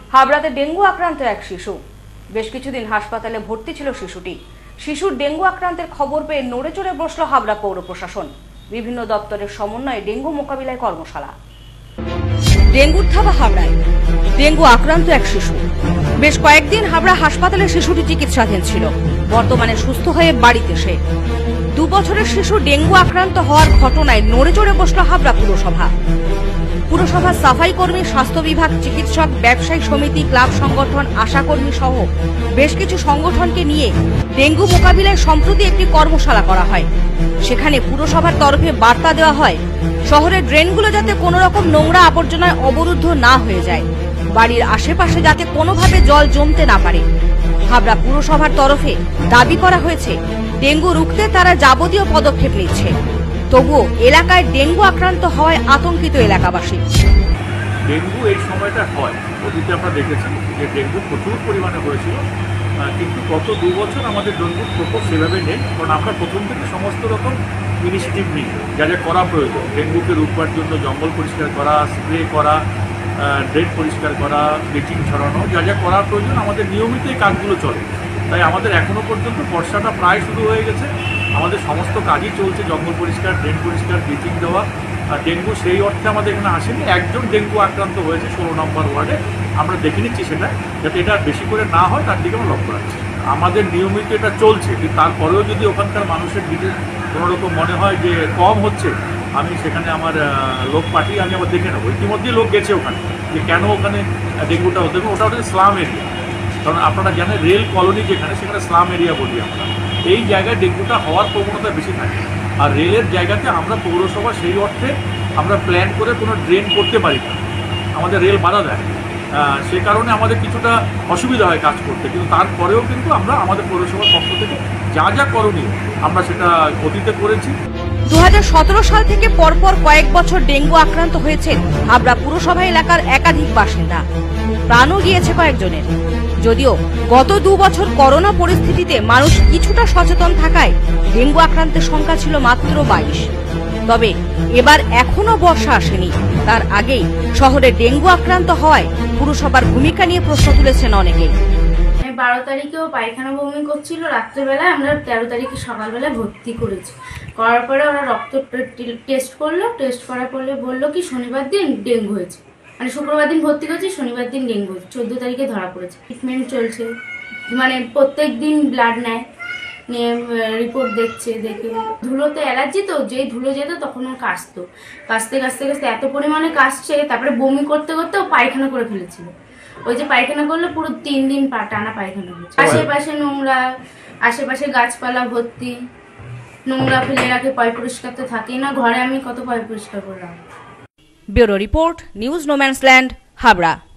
হাবড়াতে dengue আক্রান্ত এক শিশু। বেশ কিছুদিন হাসপাতালে ভর্তি ছিল শিশুটি। শিশুর ডেঙ্গু আক্রান্তের খবর পেয়ে নড়ে চড়ে বসল হাবড়া পৌর প্রশাসন। বিভিন্ন দপ্তরের সমন্বয়ে ডেঙ্গু মোকাবিলায় কর্মশালা। ডেঙ্গুর থাবা হাবড়ায়, ডেঙ্গু আক্রান্ত এক শিশু। বেশ কয়েকদিন হাবড়া হাসপাতালে শিশুটি চিকিৎসাধীন ছিল। বর্তমানে সুস্থ হয়ে বাড়িতে সে। 2 বছরের শিশু ডেঙ্গু আক্রান্ত হওয়ার ঘটনায় নড়ে চড়ে বসল হাবড়া পুরসভা। পুরসভার সাফাই কর্মী, স্বাস্থ্য বিভাগ, চিকিৎসক, ব্যবসায়ী সমিতি, ক্লাব সংগঠন, আশাকর্মী সহ বেশ কিছু সংগঠনকে নিয়ে ডেঙ্গু মোকাবিলায় সম্প্রতি একটি কর্মশালা করা হয়। সেখানে পুরসভার তরফে বার্তা দেওয়া হয়, শহরের ড্রেনগুলো যাতে কোনো রকম নোংরা আবর্জনায় অবরুদ্ধ না হয়ে যায়, বাড়ির আশেপাশে যাতে কোনোভাবে জল জমতে না পারে। হাবড়া পুরসভার তরফে দাবি করা হয়েছে, ডেঙ্গু রুখতে তারা যাবতীয় পদক্ষেপ নিচ্ছে। তবুও এলাকায় ডেঙ্গু আক্রান্ত হওয়ায় আতঙ্কিত এলাকাবাসী। ডেঙ্গু এই সময়টা হয়, অতীতে আমরা দেখেছি যে ডেঙ্গু প্রচুর পরিমাণে হয়েছিল, কিন্তু গত 2 বছর আমাদের ডেঙ্গুর প্রকোপ সেভাবে নেই। কারণ আমরা প্রথম থেকে সমস্ত রকম ইনিশিয়েটিভ নিই, যা যা করা প্রয়োজন। ডেঙ্গুকে রুখবার জন্য জঙ্গল পরিষ্কার করা, স্প্রে করা, ড্রেন পরিষ্কার করা, ব্লিচিং ছড়ানো, যা যা করা প্রয়োজন আমাদের নিয়মিত এই কাজগুলো চলে। তাই আমাদের এখনও পর্যন্ত বর্ষাটা প্রায় শুরু হয়ে গেছে, আমাদের সমস্ত কাজই চলছে, জঙ্গল পরিষ্কার, ড্রেন পরিষ্কার, ব্লিচিং দেওয়া। আর ডেঙ্গু সেই অর্থে আমাদের এখানে আসেনি। একজন ডেঙ্গু আক্রান্ত হয়েছে 16 নম্বর ওয়ার্ডে, আমরা দেখে নিচ্ছি সেটা, যাতে এটা বেশি করে না হয় তার দিকে আমরা লক্ষ্য রাখছি। আমাদের নিয়মিত এটা চলছে, কিন্তু তারপরেও যদি ওখানকার মানুষের দিকে কোনো রকম মনে হয় যে কম হচ্ছে, আমি সেখানে আমার লোক পাঠিয়ে আমি আবার দেখে নেবো। ইতিমধ্যেই লোক গেছে ওখানে, যে কেন ওখানে ডেঙ্গুটা হতে হবে। ওটা হচ্ছে স্লাম এরিয়া, কারণ আপনারা জানেন রেল কলোনি যেখানে, সেখানে স্লাম এরিয়া বলি আমরা। এই জায়গায় ডেঙ্গুটা হওয়ার প্রবণতা বেশি থাকে। আর রেলের জায়গাতে আমরা পৌরসভা সেই অর্থে আমরা প্ল্যান করে কোনো ড্রেন করতে পারি না, আমাদের রেল বাধা দেয়। সে কারণে আমাদের কিছুটা অসুবিধা হয় কাজ করতে, কিন্তু তারপরেও কিন্তু আমরা আমাদের পৌরসভার পক্ষ থেকে যা যা করণীয় আমরা সেটা অতীতে করেছি। 2017 সাল থেকে পরপর কয়েক বছর ডেঙ্গু আক্রান্ত হয়েছেন হাবড়া পুরসভা এলাকার একাধিক বাসিন্দা। প্রাণও গিয়েছে কয়েকজনের। যদিও গত 2 বছর করোনা পরিস্থিতিতে মানুষ কিছুটা সচেতন থাকায় ডেঙ্গু আক্রান্তের সংখ্যা ছিল মাত্র 22। তবে এবার এখনো বর্ষা আসেনি, তার আগেই শহরে ডেঙ্গু আক্রান্ত হওয়ায় পুরসভার ভূমিকা নিয়ে প্রশ্ন তুলেছেন অনেকেই। 12 তারিখেও পায়খানা বমি করছিল রাত্রেবেলায়, আমরা 13 তারিখে সকালবেলায় ভর্তি করেছি। করার পরে ওরা রক্ত টেস্ট করলো, টেস্ট করার পরে বললো কি শনিবার দিন ডেঙ্গু হয়েছে। মানে শুক্রবার দিন ভর্তি করছি, শনিবার দিন ডেঙ্গু হয়েছে। 14 তারিখে ধরা পড়েছে। ট্রিটমেন্ট চলছে, মানে প্রত্যেক দিন ব্লাড নেয়, নিয়ে রিপোর্ট দেখছে। দেখে ধুলোতে অ্যালার্জি, তো যেই ধুলো যেত তখন ও কাশতো, কাশতে কাশতে কাশতে এত পরিমাণে কাশছে, তারপরে বমি করতে করতে ও পায়খানা করে ফেলেছিল। ওই যে পায়খানা করলে পুরো 3 দিন টানা পায়খানা হচ্ছে। আশেপাশে নোংরা, আশেপাশে গাছপালা ভর্তি, নোংরা ফেলে রাখে, পয় পরিষ্কার তো থাকেই না। ঘরে আমি কত পয় পরিষ্কার করলাম। Bureau report, news no man's land, Habra.